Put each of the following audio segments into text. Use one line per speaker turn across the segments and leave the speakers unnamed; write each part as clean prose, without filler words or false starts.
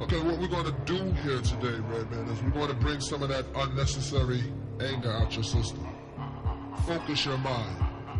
Okay, what we're going to do here today, Redman, is we're going to bring some of that unnecessary anger out your system. Focus your mind.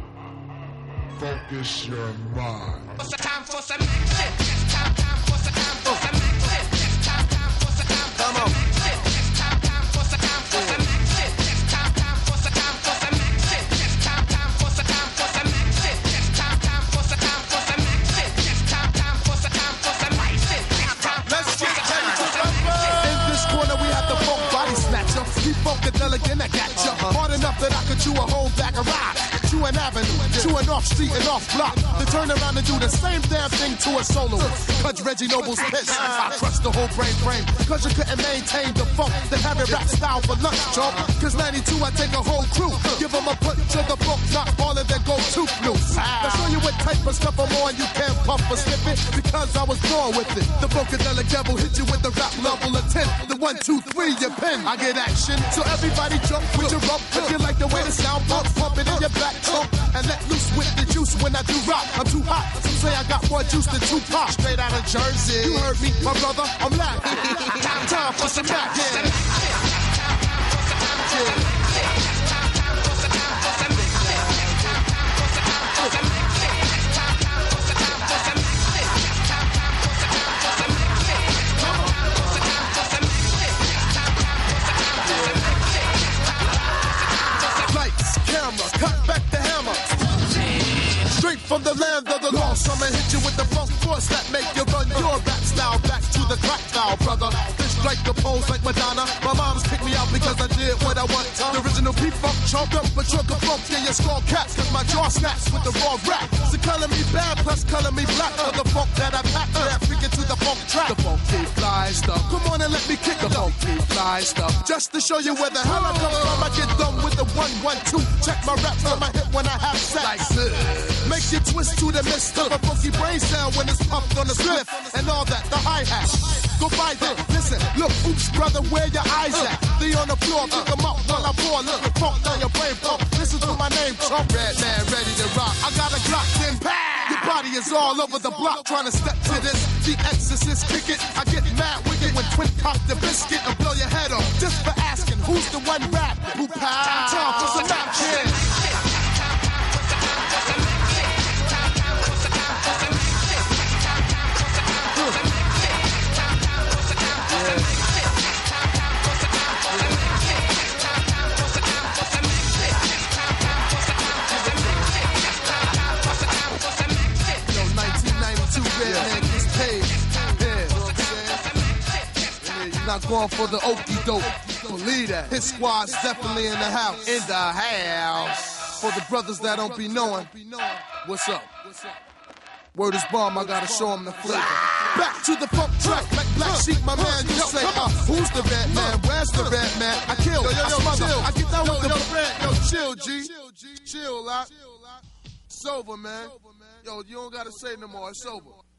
Focus your mind.
It's time for some action. It's time for some action. It's time for some action. Come on. It's time for some action. It's time for some action. It's time for some action. It's time for some action. It's time for some action.
Let's get ready to rumble. In this corner we have the funk body snatcher. He funkadelic and I got ya. Hard enough that I could chew a whole bag of rocks. To an avenue, to an off street and off block. To turn around and do the same damn thing to a soloist. Cause Reggie Noble's pissed. I trust the whole brain frame. Cause you couldn't maintain the funk. Then have it rap style for lunch, chump. Cause 92 I take a whole crew. Give them a punch to the book, not all of their go-to blues. I'll show you what type of stuff I'm on. You can't pump or skip it. Because I was born with it. The funkadelic devil hit you with the rap level of 10. The 1, 2, 3, your pen. I get action. So everybody jump with your rump. If you like the way the sound bumps, pump it in your back. And let loose with the juice when I do rock. I'm too hot. Some say I got more juice than Tupac. Straight out of Jersey. You heard me, my brother. I'm laughing. Time for some action. Lights, camera, cut back the hammer. Straight from the land of the lost, I'ma hit you with the funk force that make you run your rap style back to the crack style, brother. This strike the pose like Madonna. My mom's kicked me out because I did what I want. The original P-Funk choked up, but you're funk in your skull caps. Cause my jaw snaps with the raw rap. So color me bad, plus color me black. For the funk that I pack, that freaking to the funk track. The funky fly stuff. Come on and let me kick the funky fly stuff. Just to show you where the hell I come from, I get done with the 1, 1, 2. Check my raps on my hip when I have sex. Like this. Make you twist to the mist of a funky brain cell when it's pumped on the spliff and all that, the hi-hat. Go by that, listen, look, oops, brother, where your eyes at? They on the floor, pick them up while I pour, look, the funk down your brain pump. Listen to my name, Trump, Redman, ready to rock. I got a Glock, then pow! Your body is all over the block, trying to step to this. The Exorcist, kick it. I get mad wicked when Twin pop the biscuit and blow your head off. Just for asking, who's the one rap? Who pow? Time for some action. Not going for the okie doke. Believe that. His squad's definitely in the house. In the house. For the brothers that don't be knowing, what's up? Word is bomb, I gotta show them the flavor. Back to the funk track, like Black Sheep, my man. You say, who's the red man? Where's the red man? I kill, I smother, chill. I get down with the red. Yo, chill, G. Chill, lot. It's over, man. Yo, you don't gotta say no more. It's over.